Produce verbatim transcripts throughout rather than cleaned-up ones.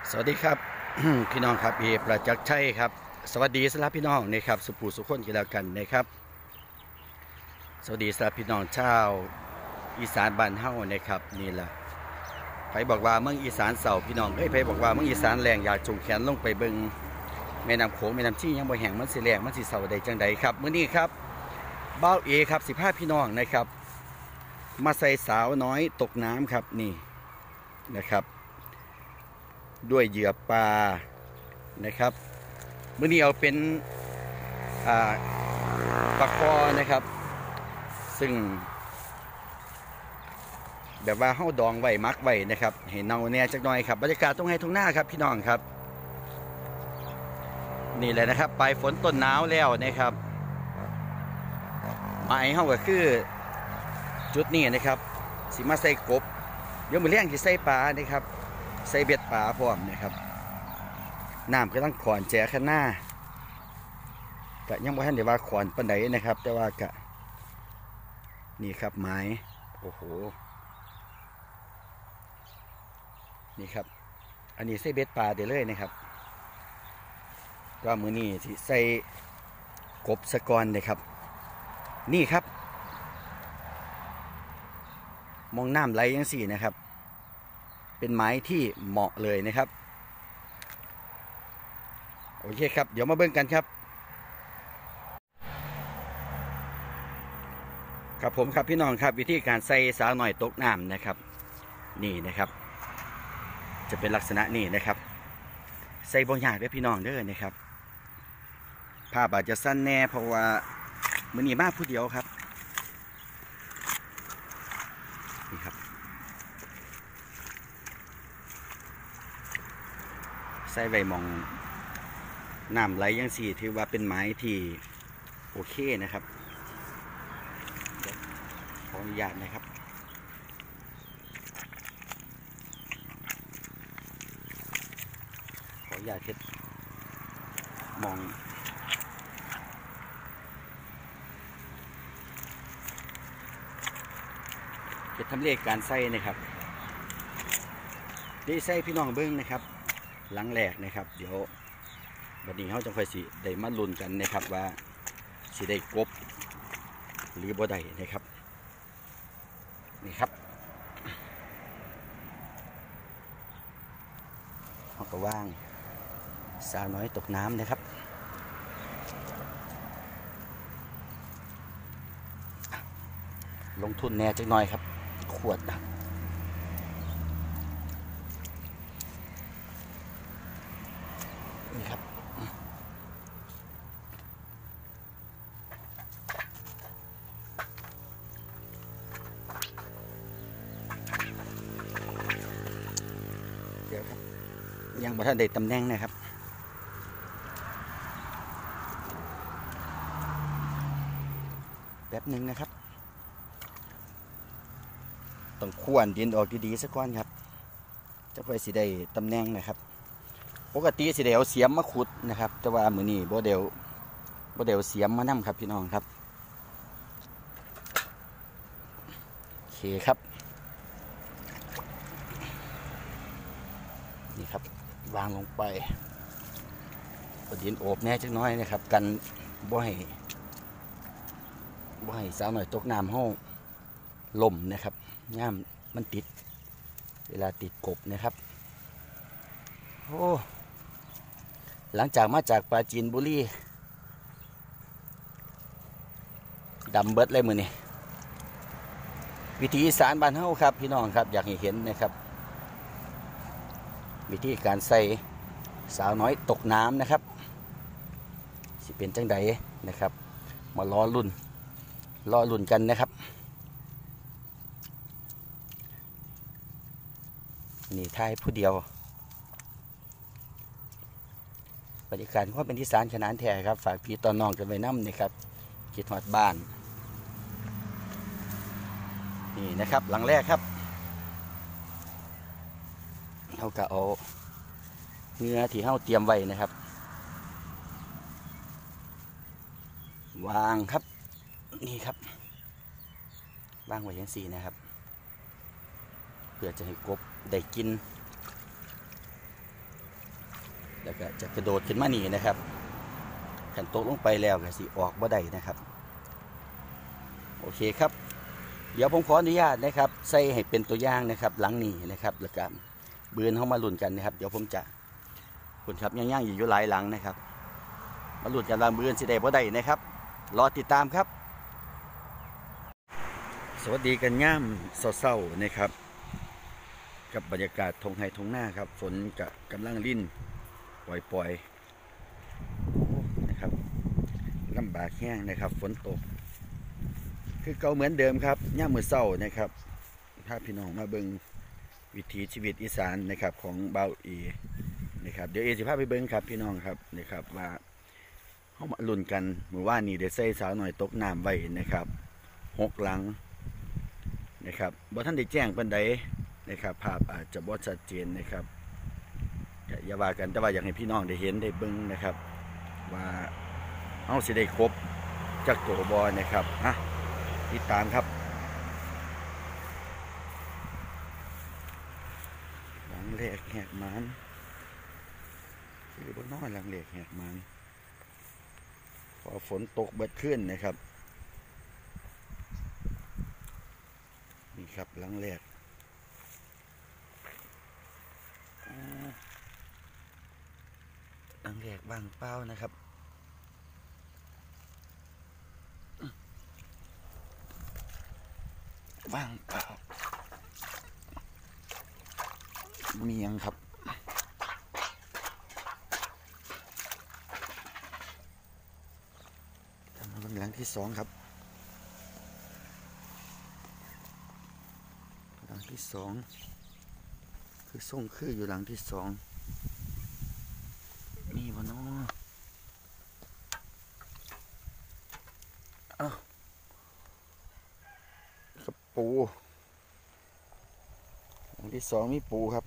สวัสดีครับ พี่น้องครับเอประจักษ์ชัยครับสวัสดีสำหรับพี่น้องนะครับสุภูสุขคนกันแล้วกันนะครับสวัสดีสำหรับพี่น้องชาวอีสานบ้านเฮานะครับนี่แหละไผบอกว่าเมืองอีสานเสาพี่น้องเอ้ยไผบอกว่าเมืองอีสานแรงอยากจงแขนลงไปเบิงแม่น้ำโขงแม่น้ำชี่ยังบ่แห้งมันสิแรงมันสิเสาใดจังใดครับมื้อนี้ครับบ้าวเอครับสิบห้าพี่น้องนะครับมาใส่สาวน้อยตกน้ำครับนี่นะครับด้วยเหยื่อปลานะครับมื้อนี้เอาเป็นปลาคอนะครับซึ่งแบบว่าเฮาดองไว้มักไว้นะครับเห็นเนาแน่จักหน่อยครับบรรยากาศตรงให้ตรงหน้าครับพี่น้องครับนี่แหละนะครับปลายฝนต้นหนาวแล้วนะครับหมายเฮาก็คือจุดนี้นะครับสิมาใส่กบเดี๋ยวมื้อเลี้ยงสิใส่ปลานะครับใส่เบ็ดปลาพร้อมนะครับน้ำก็ต้องขอนแจข้างหน้ากะยังบ่ทันได้ว่าขอนปานใดนะครับแต่ว่ากะนี่ครับไม้โอ้โหนี่ครับอันนี้ใส่เบ็ดปลาได้เลยนะครับก็มือนี้ที่ใส่กบสะกอนเลยครับนี่ครับมองน้ำไหลยังสี่นะครับเป็นไม้ที่เหมาะเลยนะครับโอเคครับเดี๋ยวมาเบิ่งกันครับครับผมครับพี่น้องครับวิธีการใส่สาวหน่อยตกน้ำนะครับนี่นะครับจะเป็นลักษณะนี้นะครับใส่บ่ยากเด้อพี่น้องเด้อนะครับภาพอาจจะสั้นแน่เพราะว่ามื้อนี้มาผู้เดียวครับนี่ครับใส่ใบมองน้ำไหลยังสี่ถือว่าเป็นไม้ที่โอเคนะครับขออนุญาตนะครับขออนุญาตเช็ดมองเช็ดทำเลขการใส่นะครับได้ใส่พี่น้องเบิ้งนะครับหลังแรกนะครับเดี๋ยววันนี้เขาจะค่อยสิได้มาลุ้นกันนะครับว่าสิได้กบหรือบ่ได้นะครับนี่ครับเขาก็ว่างสาวน้อยตกน้ำนะครับลงทุนแน่จักหน่อยครับขวดนะนี่ครับเดี๋ยวครับยังบ่ทันได้ตำแหน่งนะครับแป๊บหนึ่งนะครับต้องขวนดินออกดีๆสักก้อนครับจะค่อยสิได้ตำแหน่งนะครับปกติสิได้เอาเสียมมาขุดนะครับแต่ว่ามือนี้บ่เดี๋ยวบ่เดี๋ยวเสียมมานั่มครับพี่น้องครับโอเคครับนี่ครับวางลงไปดินโอบแน่จักน้อยนะครับกันบ่ให้บ่ให้สาวหน่อยตกน้ำห้องล่มนะครับย่ามมันติดเวลาติดกบนะครับโอ้หลังจากมาจากปราจีนบุรีดำเบิดเลยมือนี่วิธีอีสานบ้านเฮาครับพี่น้องครับอยากให้เห็นนะครับวิธีการใส่สาวน้อยตกน้ำนะครับสิเป็นจังใดนะครับมาล้อรุ่นล้อรุ่นกันนะครับนี่ท้ายผู้เดียวบรรยากาศก็เป็นที่สารขนานแท้ครับฝากพี่ตอนน้องกันไว้น้ำนี่ครับคิดหอดบ้านนี่นะครับหลังแรกครับเราก็เอาเนื้อที่เราเตรียมไว้นะครับวางครับนี่ครับวางไว้อย่างสี่นะครับเพื่อจะให้กบได้กินแล้วก็จะกระโดดขึ้นมาหนีนะครับขันตกลงไปแล้วก็สิออกบ่ได้นะครับโอเคครับเดี๋ยวผมขออนุญาตนะครับใส่ให้เป็นตัวอย่างนะครับหลังนี้นะครับแล้วก็บืนเข้ามาลุ้นกันนะครับเดี๋ยวผมจะคุณครับย่างๆอยู่หลายหลังนะครับมาลุ้นกันว่าบืนสิได้บ่ได้นะครับรอติดตามครับสวัสดีกันย่ำเศร้าๆนะครับกับบรรยากาศทงไฮทงหน้าครับฝนกับกำลังลิ่นปล่อยๆนะครับลำบากแห้งนะครับฝนตกคือเก่าเหมือนเดิมครับย่ำมือเศร้านะครับพาพี่น้องมาเบิ่งวิถีชีวิตอีสานนะครับของเบาอีนะครับเดี๋ยวเอสิพาไปเบิ่งครับพี่น้องครับนะครับว่าเขามาลุ้นกันเมื่อวานนี้ได้ใส่สาวหน่อยตกน้ำไว้นะครับหกหลังนะครับบ่ท่านได้แจ้งปันใดนะครับภาพอาจจะบ่ชัดเจนนะครับอย่าว่ากันแต่ว่าอยากให้พี่น้องได้เห็นได้เบิ่งนะครับว่าเอาสิได้ครบจากตัวบอนะครับฮะติดตามครับหลังเหล็กแหกมันคือบนน้อยหลังเหล็กแหกมันพอฝนตกเบิดขึ้นนะครับนี่ครับหลังเหล็กหลังเหล็กบางเป้านะครับว่างเปล่ามียังครับทำมาเป็นหลังที่สองครับหลังที่สองคือส่งคืออยู่หลังที่สองมีวะเนาะอ้าวกับปูหลังที่สองมีปูครับ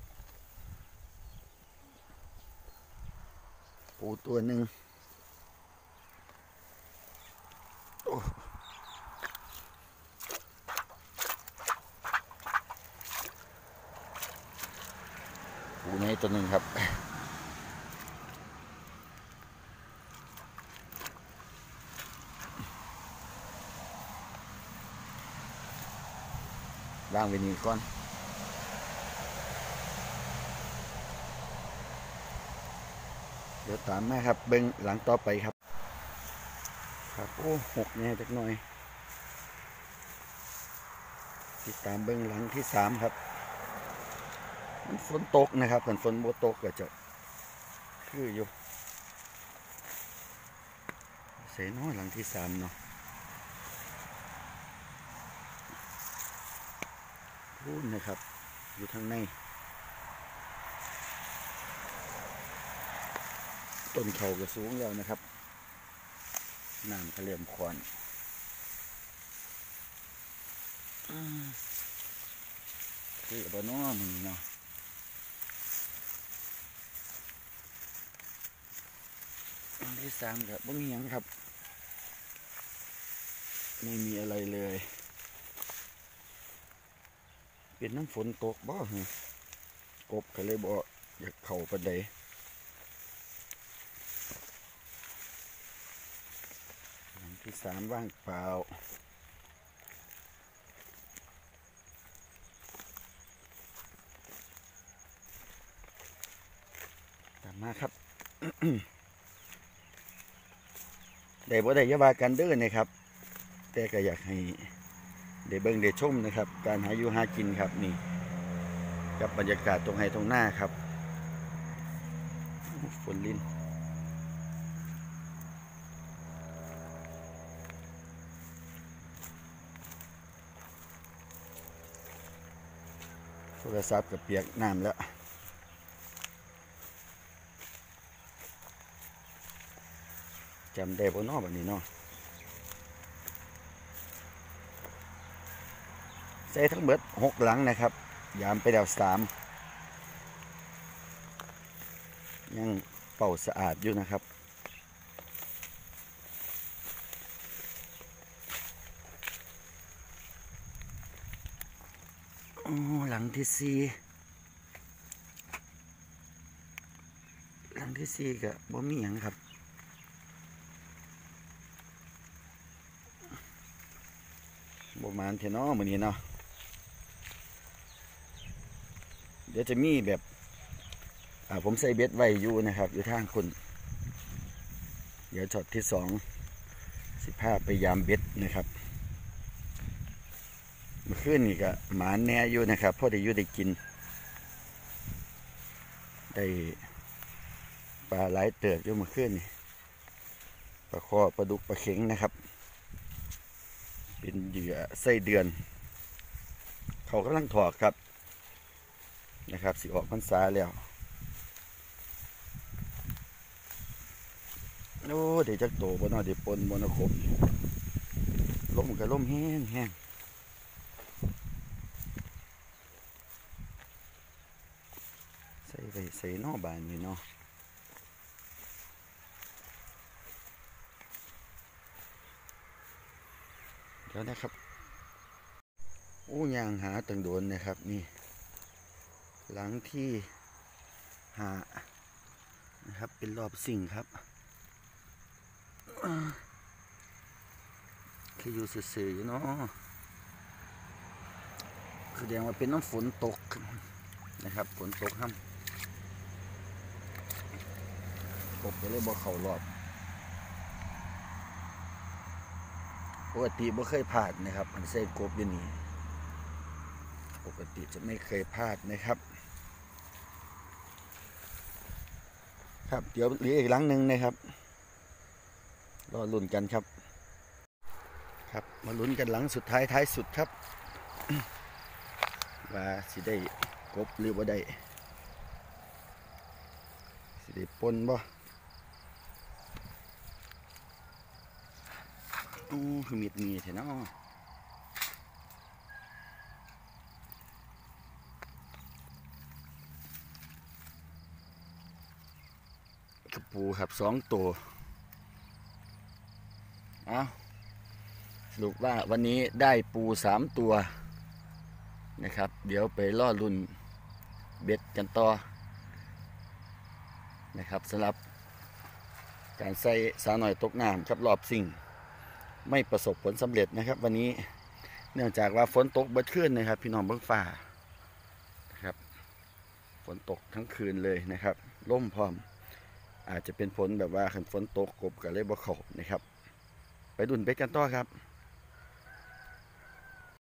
ปูตัวหนึ่งปูในตัวหนึ่งครับวางไว้นี่ก่อนเดี๋ยวตามแม่ครับเบิ้งหลังต่อไปครับครับโอ้หกแน่จักหน่อยติดตามเบิ้งหลังที่สามครับมันฝนตกนะครับฝนฝนโบตกก็จะคืออยู่เสียน้อยหลังที่สามเนาะพูดนะครับอยู่ทางในต้นเขาก็สูงแล้วนะครับน้ำทะเลมควันคือบนน้อมันเนาะอันที่สามครับบ่มีหยังครับไม่มีอะไรเลยเป็นน้ำฝนตกบ่ฮะกบก็เลยบ่อยากเข้าปานใดหลังที่สามว่างเปล่าตามมาครับ ได้บ่ได้ยาบากันเด้อนะครับแต่ก็อยากให้ได้เบิ่งได้ชมนะครับการหาอยู่หากินครับนี่กับบรรยากาศตรงไฮตรงหน้าครับฝนลิ้นโทรศัพท์กับเปียกน้ำแล้วจำได้บ่เนาะบัดนี้เนาะใส่ทั้งเบิดหกหลังนะครับยามไปแล้วสามยังเป่าสะอาดอยู่นะครับโอ้หลังที่สี่งที่สี่ก็บ่มีหยังครับบ่มานเทนอมื้อนี้เนาะเดี๋ยวจะมีแบบอ่าผมใส่เบ็ดไว้อยู่นะครับอยู่ทางคุณเดี๋ยวช็อตที่สองสิพาไปยามเบ็ดนะครับเมื่อคืนนี่ก็หมาแน่อยู่นะครับพอได้อยู่ได้กินได้ปลาหลายเติบอยู่เมื่อคืนนี่ปลาคอปลาดุกปลาเข็งนะครับเป็นเหยื่อไส้เดือนเขากำลังถอดครับนะครับสิออกพรรษาแล้วโอ้เดี๋ยวจะโตบนเอาเดี๋ยวปนบนเอาคมลมกับลมแห้งแห้งใส่ไปใส่นอบานนี่เนาะเดี๋ยวนะครับโอ้ยางหาตังโดนนะครับนี่หลังที่หานะครับเป็นรอบสิ่งครับคืออยู่สื่อๆอยู่เนาะคือแสดงว่าเป็นน้ำฝนตกนะครับฝนตกห้ำกบก็เลยบ่เข่ารอบปกติบ่เคยพลาดนะครับมันเส้กบอยู่นี่ปกติจะไม่เคยพลาดนะครับครับเดี๋ยวเหลืออีกหลังหนึ่งนะครับรอลุ้นกันครับครับมาลุ้นกันหลังสุดท้ายท้ายสุดครับว่าสิได้กบหรือว่าได้สิได้ปนบ่โอ้คือมีดมีเถอะเนาะกระปูครับสองตัวเอาสรุปว่าวันนี้ได้ปูสามตัวนะครับเดี๋ยวไปล่อลุ่นเบ็ดกันต่อนะครับสำหรับการใส่สาวหน่อยตกน้ำครับรอบสิ่งไม่ประสบผลสำเร็จนะครับวันนี้เนื่องจากว่าฝนตกเบิดคืนนะครับพี่น้องเบื้องฟ้านะครับฝนตกทั้งคืนเลยนะครับล่มพร้อมอาจจะเป็นฝนแบบว่าฝนตกกบกับเลยบ่เข้านะครับไปดุนเบ็ดกันต่อครับ